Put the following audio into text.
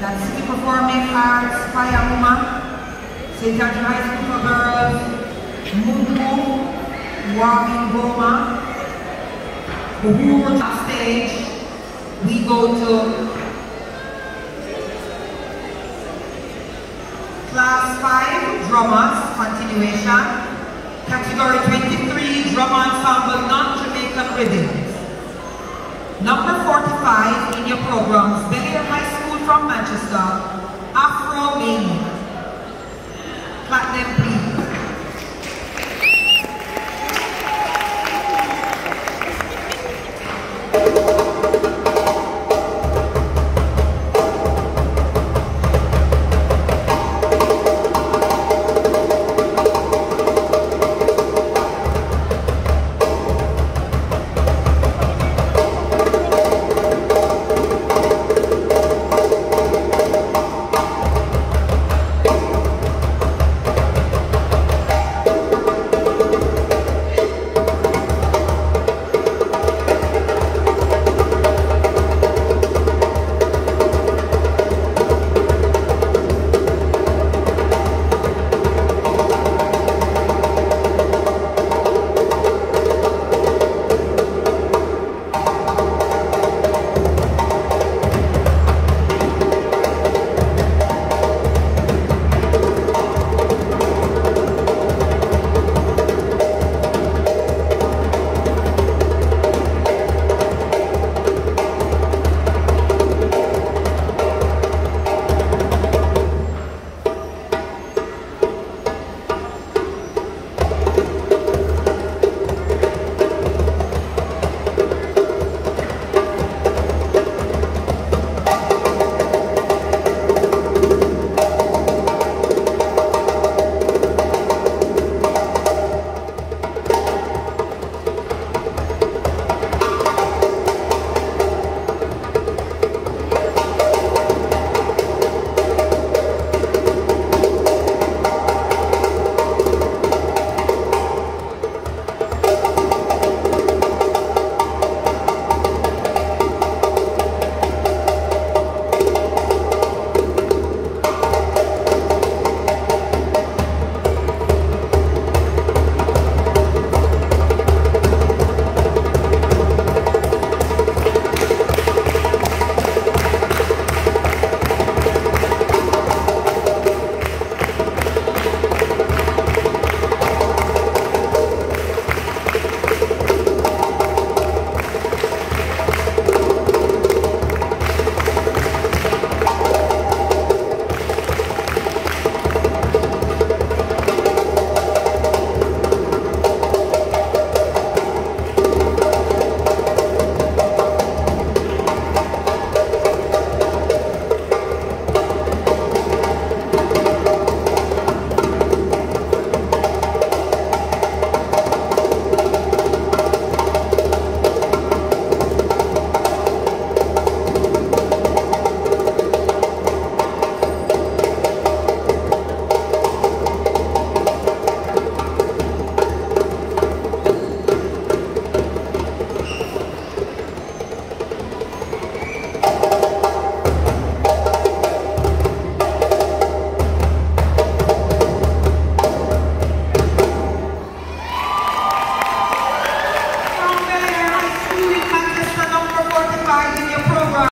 That's City Performing Arts, Fire Woman, St. Andrew High School for Girls, Mungu, Warming Goma, Uhuru top stage. We go to Class 5, Drummers, continuation. Category 23, Drum Ensemble, Non-Jamaican Rhythms. Number 45 in your programs, Bel Air High School from Manchester,